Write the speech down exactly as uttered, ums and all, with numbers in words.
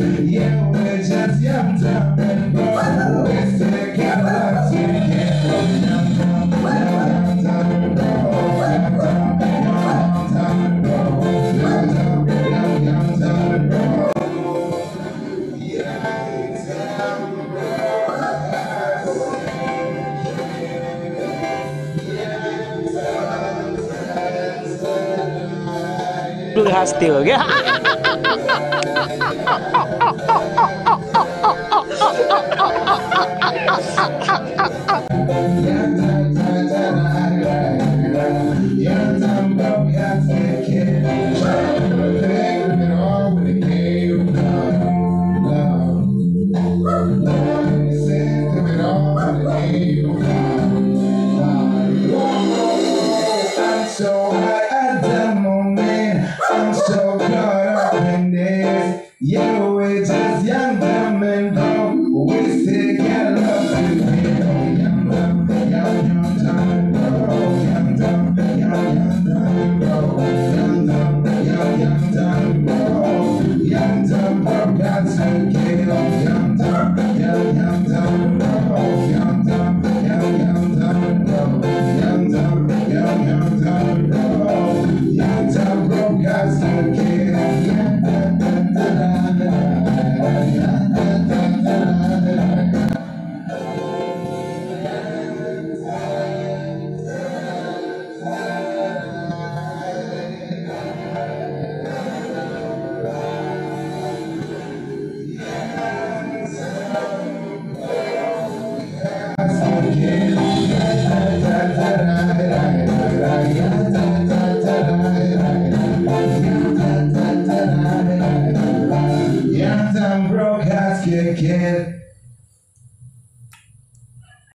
Yeah, we're just young, dumb, and broke. We still got lots to get. Young, dumb, young, dumb, and broke. Young, dumb, young, dumb, and broke. Young, dumb, young, young, dumb, and broke. Blue hostile ya. So high at the moment, I'm so caught up in this. Yeah, we're just young, dumb, and broke. We still got love to give. Young, dumb, young, young, dumb, and broke. Young, dumb, young, young, dumb, and broke. Young, dumb, young, young, dumb, and broke. Young, dumb, broke, got to give. Young, dumb, young, young, dumb, and broke. Young, dumb, young, young, dumb, and broke. Young, dumb, young, young, dumb, and broke. Young, dumb, broke, got to give. Young, dumb, broke ass kid, kid.